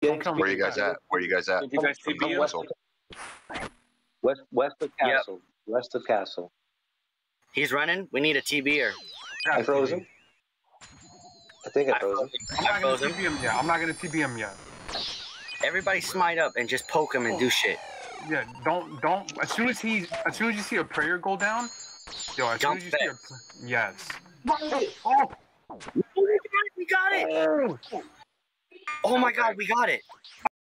Where you guys at? Where you guys at? Did you guys TP him? West of castle. Yep. West of castle. He's running. We need a TB or. I froze him. I think I froze him. I'm not gonna TB him yet. I'm not gonna TB him yet. Everybody smite up and just poke him and do shit. Yeah, don't. As soon as you see a prayer go down, yo, as soon as you see a, yes. Oh, we got it! Oh my god, we got it!